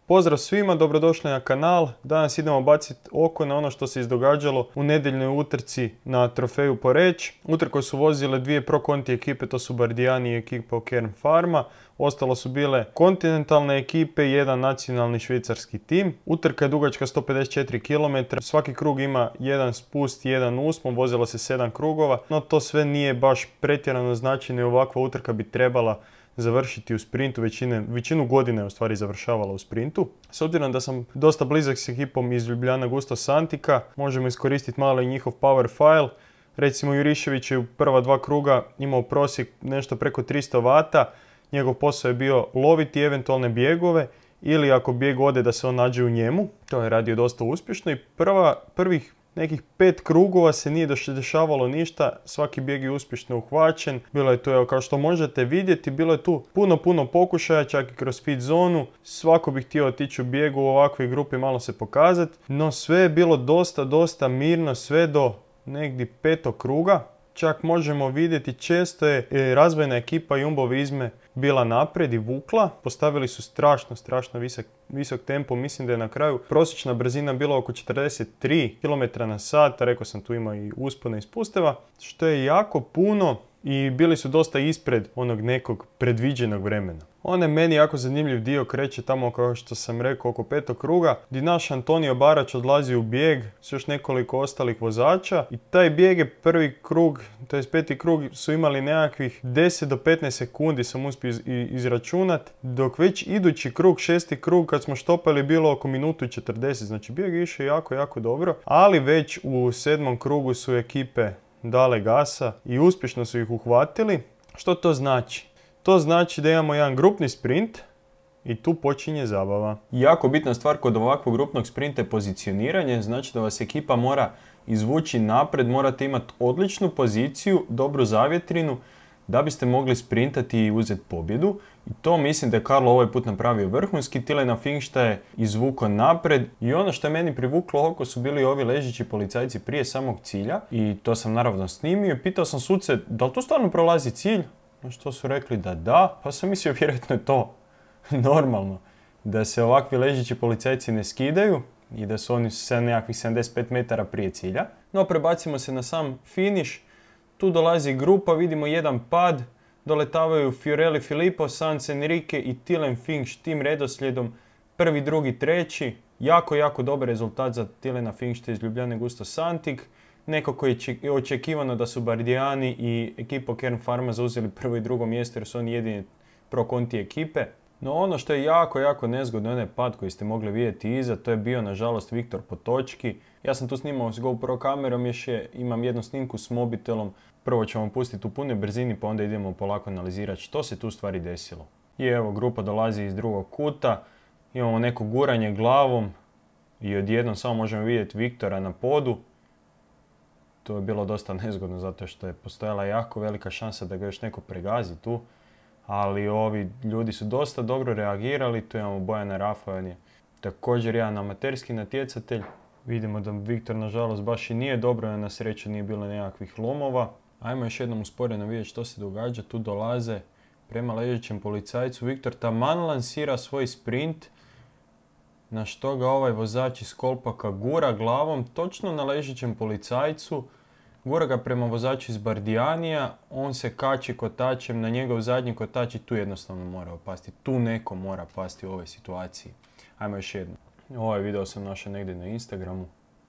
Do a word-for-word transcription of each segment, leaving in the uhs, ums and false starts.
Pozdrav svima, dobrodošli na kanal. Danas idemo baciti oko na ono što se izdogađalo u nedjeljnoj utrci na trofeju Poreč. Utrku su vozile dvije Pro Conti ekipe, to su Bardiani i ekipa Kern Pharma. Ostalo su bile kontinentalne ekipe i jedan nacionalni švicarski tim. Utrka je dugačka sto pedeset četiri kilometra. Svaki krug ima jedan spust i jedan uspon, vozilo se sedam krugova. No to sve nije baš pretjerano značajno i ovakva utrka bi trebala završiti u sprintu, većine, većinu godine je u stvari završavala u sprintu. S obzirom da sam dosta blizak s ekipom iz Ljubljana Gusto Santika, možemo iskoristiti malo i njihov power file. Recimo Jurišević je u prva dva kruga imao prosjek nešto preko tristo vata, njegov posao je bio loviti eventualne bjegove ili ako bijeg ode da se on nađe u njemu. To je radio dosta uspješno i prva, prvih nekih pet krugova se nije dešavalo ništa, svaki bijeg je uspješno uhvaćen. Bilo je tu, evo, kao što možete vidjeti, bilo je tu puno, puno pokušaja, čak i kroz feed zonu. Svako bi htio otići u bijegu u ovakvoj grupi, malo se pokazati. No sve je bilo dosta, dosta mirno sve do negdje petog kruga. Čak možemo vidjeti često je razvojna ekipa Jumbo Visme bila naprijed i vukla. Postavili su strašno, strašno visok, visok tempo. Mislim da je na kraju prosječna brzina bila oko četrdeset tri kilometra na sat. Rekao sam, tu ima i uspone i spusteva, što je jako puno i bili su dosta ispred onog nekog predviđenog vremena. Onaj meni jako zanimljiv dio kreće tamo, kao što sam rekao, oko petog kruga, gdje naš Antonio Barač odlazi u bijeg s još nekoliko ostalih vozača i taj bijeg je prvi krug, to jest peti krug, su imali nekakvih deset do petnaest sekundi, sam uspio izračunat, dok već idući krug, šesti krug, kad smo štopali, bilo oko minutu i četrdeset, znači bijeg je išao jako, jako dobro, ali već u sedmom krugu su ekipe dale gasa i uspješno su ih uhvatili. Što to znači? To znači da imamo jedan grupni sprint i tu počinje zabava. Jako bitna stvar kod ovakvog grupnog sprinta je pozicioniranje, znači da vas ekipa mora izvući napred, morate imati odličnu poziciju, dobru zavjetrinu, da biste mogli sprintati i uzeti pobjedu. I to mislim da je Karlo ovaj put napravio vrhunski. Tillena Finksta je izvukao napred i ono što je meni privuklo oko su bili ovi ležeći policajci prije samog cilja i to sam naravno snimio i pitao sam suce da li tu stvarno prolazi cilj? Na što su rekli da da, pa sam mislio vjerojatno je to normalno da se ovakvi ležeći policajci ne skidaju i da su oni sa nekakvih sedamdeset pet metara prije cilja. No prebacimo se na sam finiš. Tu dolazi grupa, vidimo jedan pad, doletavaju Fiorelli Filippo, Sainz Enrique i Tillen Finkst tim redoslijedom, prvi, drugi, treći. Jako, jako dobar rezultat za Tillena Finksta iz Ljubljane Gusto Santik. Neko koji je očekivano da su Bardiani i ekipa Kern Pharma zauzeli prvo i drugo mjesto jer su oni jedini Pro Conti ekipe. No ono što je jako, jako nezgodno, onaj pad koji ste mogli vidjeti iza, to je bio nažalost Viktor Potočki. Ja sam tu snimao s GoPro kamerom, još je, imam jednu snimku s mobitelom. Prvo ćemo pustiti u punoj brzini pa onda idemo polako analizirati što se tu stvari desilo. I evo, grupa dolazi iz drugog kuta, imamo neko guranje glavom i odjednom samo možemo vidjeti Viktora na podu. To je bilo dosta nezgodno zato što je postojala jako velika šansa da ga još neko pregazi tu. Ali ovi ljudi su dosta dobro reagirali. Tu imamo Bojana Rafa, on je također jedan amaterski natjecatelj. Vidimo da Viktor nažalost baš i nije dobro, na sreću nije bilo nekakvih lomova. Ajmo još jednom usporeno vidjeti što se događa. Tu dolaze prema ležećem policajcu. Viktor taman lansira svoj sprint, na što ga ovaj vozač iz Kolpaka gura glavom točno na ležećem policajcu. Gura ga prema vozaču iz Bardianija, on se kači kotačem na njegov zadnji kotač i tu jednostavno mora opasti. Tu neko mora pasti u ovoj situaciji. Ajmo još jedno. Ovaj video sam našao negdje na Instagramu.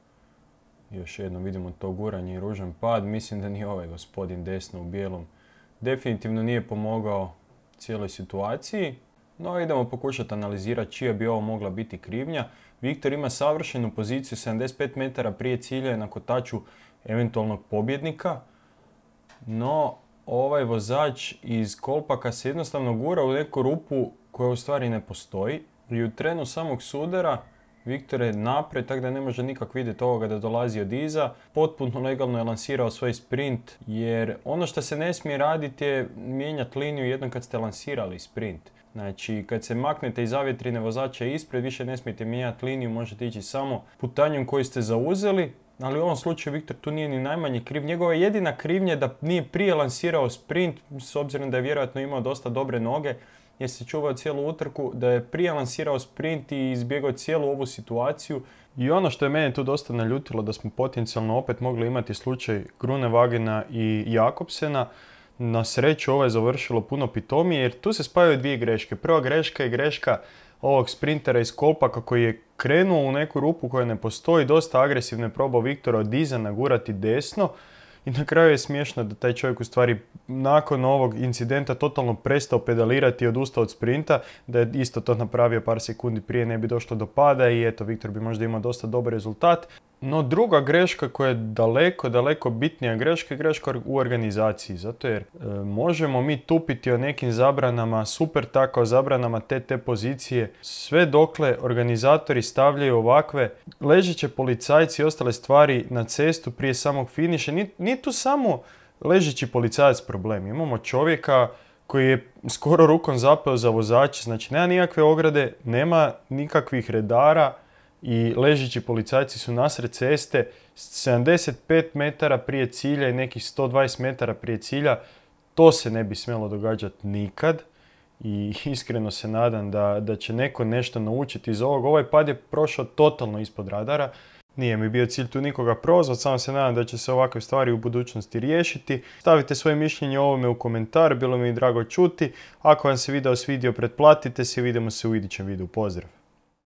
Još jednom vidimo to guranje i ružan pad. Mislim da ni ovaj gospodin desno u bijelom definitivno nije pomogao cijeloj situaciji. No idemo pokušati analizirati čija bi ovo mogla biti krivnja. Viktor ima savršenu poziciju sedamdeset pet metara prije cilja na kotaču eventualnog pobjednika. No ovaj vozač iz Kolpaka se jednostavno gura u neku rupu koja u stvari ne postoji. I u trenu samog sudara Viktor je naprijed, tako da ne može nikak vidjeti ovoga da dolazi od iza. Potpuno legalno je lansirao svoj sprint, jer ono što se ne smije raditi je mijenjati liniju jednom kad ste lansirali sprint. Znači, kad se maknete iz zavjetrine vozača ispred, više ne smijete mijenjati liniju, možete ići samo putanjom koju ste zauzeli. Ali u ovom slučaju Viktor tu nije ni najmanje kriv. Njegova jedina krivnja je da nije prije lansirao sprint, s obzirom da je vjerojatno imao dosta dobre noge, je se čuvao cijelu utrku, da je prije lansirao sprint i izbjegao cijelu ovu situaciju. I ono što je mene tu dosta naljutilo, da smo potencijalno opet mogli imati slučaj Groenewagena i Jakobsena. Na sreću ovo je završilo puno pitomije jer tu se spajaju dvije greške. Prva greška je greška ovog sprintera iz Kolpaka koji je krenuo u neku rupu koja ne postoji, dosta agresivno je probao Viktora od iza nagurati desno. I na kraju je smiješno da taj čovjek u stvari nakon ovog incidenta totalno prestao pedalirati i odustao od sprinta, da je isto to napravio par sekundi prije ne bi došlo do pada i eto, Viktor bi možda imao dosta dobar rezultat. No druga greška koja je daleko, daleko bitnija greška je greška u organizaciji, zato jer e, možemo mi tupiti o nekim zabranama, super tako zabranama te te pozicije, sve dokle organizatori stavljaju ovakve ležeće policajci i ostale stvari na cestu prije samog finiša. Nije, nije tu samo ležeći policajac problem, imamo čovjeka koji je skoro rukom zapeo za vozače, znači nema nikakve ograde, nema nikakvih redara, i ležeći policajci su nasred ceste, sedamdeset pet metara prije cilja i nekih sto dvadeset metara prije cilja. To se ne bi smjelo događati nikad i iskreno se nadam da, da će neko nešto naučiti iz ovog. Ovaj pad je prošao totalno ispod radara. Nije mi bio cilj tu nikoga prozvati, samo se nadam da će se ovakve stvari u budućnosti riješiti. Stavite svoje mišljenje o ovome u komentar, bilo mi drago čuti. Ako vam se video svidio, pretplatite se i vidimo se u idućem videu. Pozdrav!